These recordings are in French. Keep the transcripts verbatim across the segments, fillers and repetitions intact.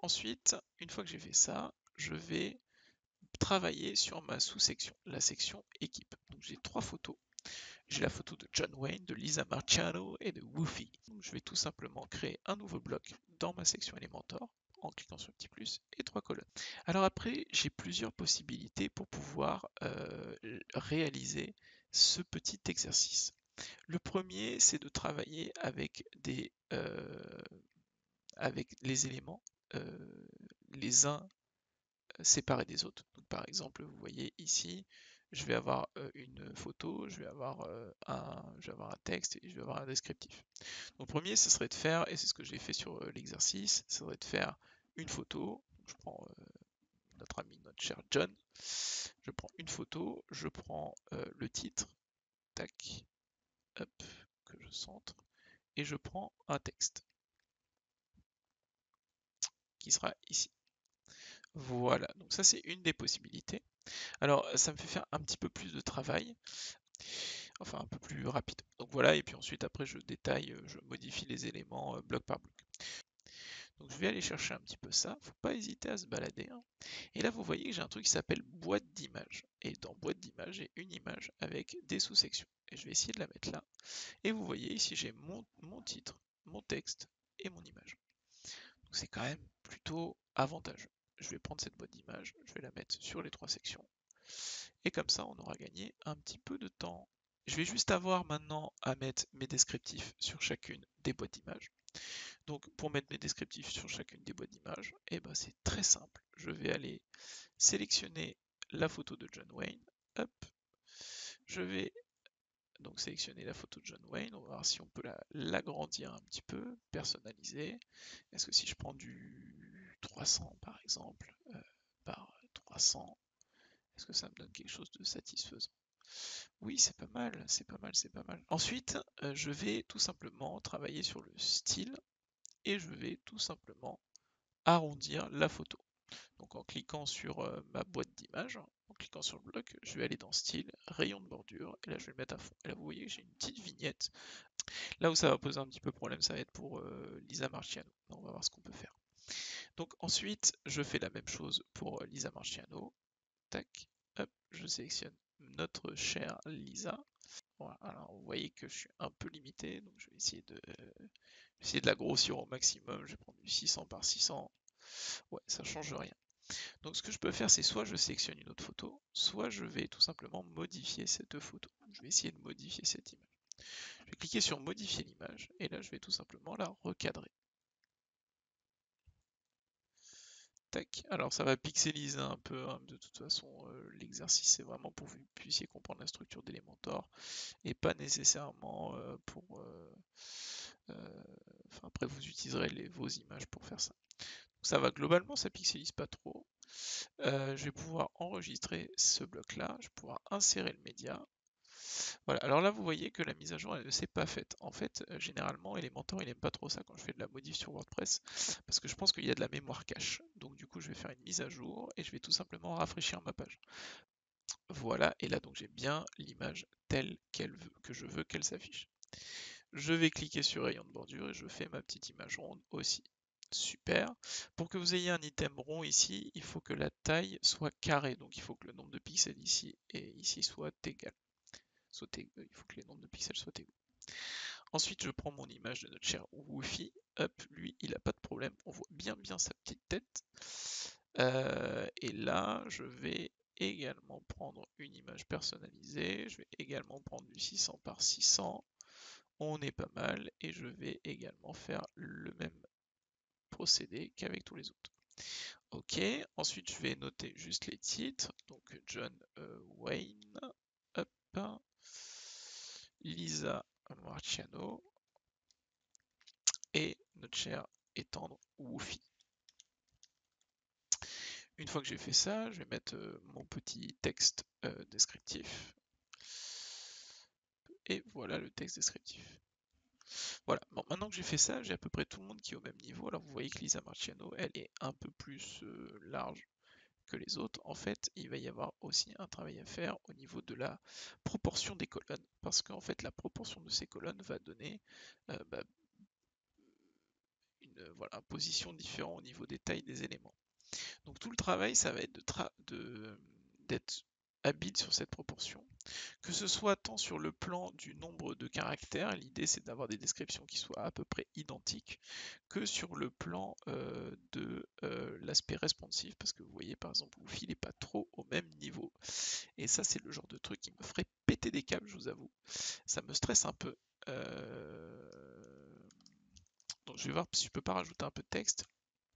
ensuite, une fois que j'ai fait ça, je vais travailler sur ma sous-section, la section équipe. Donc j'ai trois photos. J'ai la photo de John Wayne, de Lisa Marciano et de Woofy. Donc je vais tout simplement créer un nouveau bloc dans ma section Elementor en cliquant sur le petit plus et trois colonnes. Alors après, j'ai plusieurs possibilités pour pouvoir euh, réaliser ce petit exercice. Le premier, c'est de travailler avec des euh, avec les éléments euh, les uns séparés des autres. Donc, par exemple, vous voyez ici, je vais avoir euh, une photo, je vais avoir, euh, un, je vais avoir un texte et je vais avoir un descriptif. Donc, le premier, ce serait de faire, et c'est ce que j'ai fait sur euh, l'exercice, ce serait de faire une photo. Donc, je prends euh, notre ami, notre cher John. Je prends une photo, je prends euh, le titre, tac, hop, que je centre, et je prends un texte qui sera ici. Voilà, donc ça c'est une des possibilités. Alors ça me fait faire un petit peu plus de travail, enfin un peu plus rapide. Donc voilà, et puis ensuite après je détaille, euh, je modifie les éléments euh, bloc par bloc. Donc je vais aller chercher un petit peu ça, faut pas hésiter à se balader, hein. Et là vous voyez que j'ai un truc qui s'appelle boîte d'images. Et dans boîte d'images, j'ai une image avec des sous-sections. Et je vais essayer de la mettre là. Et vous voyez ici j'ai mon, mon titre, mon texte et mon image. Donc c'est quand même plutôt avantageux. Je vais prendre cette boîte d'images, je vais la mettre sur les trois sections. Et comme ça, on aura gagné un petit peu de temps. Je vais juste avoir maintenant à mettre mes descriptifs sur chacune des boîtes d'images. Donc pour mettre mes descriptifs sur chacune des boîtes d'images, eh ben, c'est très simple. Je vais aller sélectionner la photo de John Wayne. Hop. Je vais donc sélectionner la photo de John Wayne. On va voir si on peut l'agrandir un petit peu, personnaliser. Est-ce que si je prends du trois cents par exemple, euh, par trois cents, est-ce que ça me donne quelque chose de satisfaisant? Oui, c'est pas mal, c'est pas mal, c'est pas mal. Ensuite, euh, je vais tout simplement travailler sur le style et je vais tout simplement arrondir la photo. Donc en cliquant sur euh, ma boîte d'images, en cliquant sur le bloc, je vais aller dans style, rayon de bordure, et là je vais le mettre à fond. Et là vous voyez que j'ai une petite vignette. Là où ça va poser un petit peu problème, ça va être pour euh, Lisa Marciano. On va voir ce qu'on peut faire. Donc ensuite, je fais la même chose pour euh, Lisa Marciano. Tac, hop, je sélectionne notre chère Lisa. Voilà, alors vous voyez que je suis un peu limité, donc je vais essayer de, euh, essayer de la grossir au maximum. Je vais prendre du six cents par six cents. Ouais, ça change rien. Donc ce que je peux faire, c'est soit je sélectionne une autre photo, soit je vais tout simplement modifier ces deux photos. Je vais essayer de modifier cette image. Je vais cliquer sur modifier l'image, et là je vais tout simplement la recadrer. Tac. Alors ça va pixeliser un peu, hein. De toute façon, euh, l'exercice c'est vraiment pour que vous puissiez comprendre la structure d'Elementor et pas nécessairement euh, pour... euh, euh, enfin, après vous utiliserez les, vos images pour faire ça. Donc ça va globalement, ça pixelise pas trop. Euh, je vais pouvoir enregistrer ce bloc-là, je vais pouvoir insérer le média. Voilà, alors là vous voyez que la mise à jour elle ne s'est pas faite. En fait, euh, généralement Elementor il aime pas trop ça quand je fais de la modif sur WordPress, parce que je pense qu'il y a de la mémoire cache. Donc du coup je vais faire une mise à jour et je vais tout simplement rafraîchir ma page. Voilà, et là donc j'ai bien l'image telle qu'elle veut, que je veux qu'elle s'affiche. Je vais cliquer sur rayon de bordure et je fais ma petite image ronde aussi. Super. Pour que vous ayez un item rond ici, il faut que la taille soit carrée. Donc il faut que le nombre de pixels ici et ici soit égal. Soit égal. Il faut que les nombres de pixels soient égaux. Ensuite, je prends mon image de notre cher Woofy. Hop, lui, il n'a pas de problème. On voit bien bien sa petite tête. Euh, et là, je vais également prendre une image personnalisée. Je vais également prendre du six cents par six cents. On est pas mal. Et je vais également faire le même procédé qu'avec tous les autres. Ok, ensuite je vais noter juste les titres. Donc John euh, Wayne. Hop. Lisa Marciano et notre cher étendre Woofy. Une fois que j'ai fait ça, je vais mettre euh, mon petit texte euh, descriptif. Et voilà le texte descriptif. Voilà, bon, maintenant que j'ai fait ça, j'ai à peu près tout le monde qui est au même niveau. Alors vous voyez que Lisa Marciano, elle est un peu plus euh, large que les autres. En fait, il va y avoir aussi un travail à faire au niveau de la proportion des colonnes. Parce qu'en fait, la proportion de ces colonnes va donner euh, bah, une une voilà, position différente au niveau des tailles des éléments. Donc tout le travail, ça va être de tra- de- d'être habile sur cette proportion, que ce soit tant sur le plan du nombre de caractères, l'idée c'est d'avoir des descriptions qui soient à peu près identiques, que sur le plan euh, de euh, l'aspect responsive, parce que vous voyez par exemple vous filez pas trop au même niveau, et ça c'est le genre de truc qui me ferait péter des câbles, je vous avoue, ça me stresse un peu. Euh, Donc je vais voir si je peux pas rajouter un peu de texte.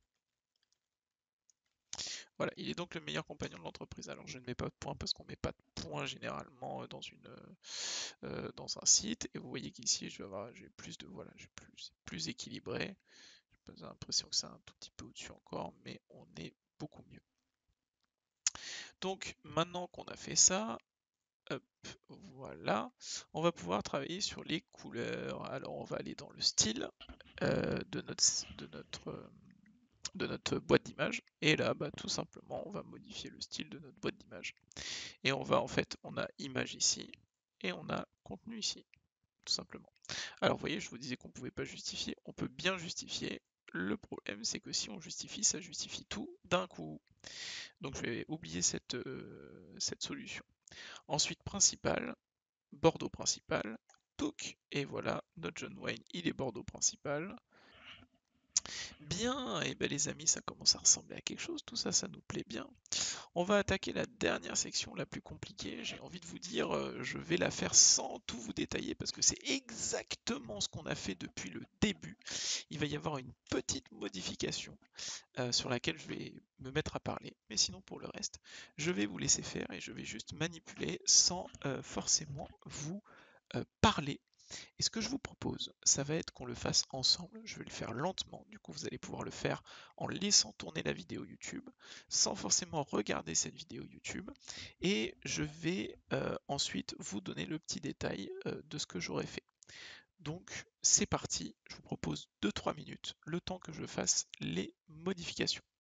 Voilà, il est donc le meilleur compagnon de l'entreprise. Alors je ne mets pas de points parce qu'on ne met pas de points généralement dans une euh, dans un site. Et vous voyez qu'ici je vais avoir j'ai plus de voilà, j'ai plus plus équilibré. J'ai l'impression que c'est un tout petit peu au-dessus encore, mais on est beaucoup mieux. Donc maintenant qu'on a fait ça, hop, voilà, on va pouvoir travailler sur les couleurs. Alors on va aller dans le style euh, de notre de notre euh, de notre boîte d'image et là bah, tout simplement on va modifier le style de notre boîte d'image et on va en fait on a image ici et on a contenu ici tout simplement. Alors vous voyez je vous disais qu'on pouvait pas justifier, on peut bien justifier, le problème c'est que si on justifie ça justifie tout d'un coup, donc je vais oublier cette, euh, cette solution. Ensuite principal, Bordeaux principal, touc, et voilà notre John Wayne il est Bordeaux principal. Bien, et ben les amis, ça commence à ressembler à quelque chose, tout ça, ça nous plaît bien. On va attaquer la dernière section, la plus compliquée. J'ai envie de vous dire, euh, je vais la faire sans tout vous détailler parce que c'est exactement ce qu'on a fait depuis le début. Il va y avoir une petite modification euh, sur laquelle je vais me mettre à parler, mais sinon pour le reste, je vais vous laisser faire et je vais juste manipuler sans euh, forcément vous euh, parler. Et ce que je vous propose, ça va être qu'on le fasse ensemble. Je vais le faire lentement. Du coup, vous allez pouvoir le faire en laissant tourner la vidéo YouTube, sans forcément regarder cette vidéo YouTube. Et je vais euh, ensuite vous donner le petit détail euh, de ce que j'aurais fait. Donc, c'est parti. Je vous propose deux trois minutes, le temps que je fasse les modifications.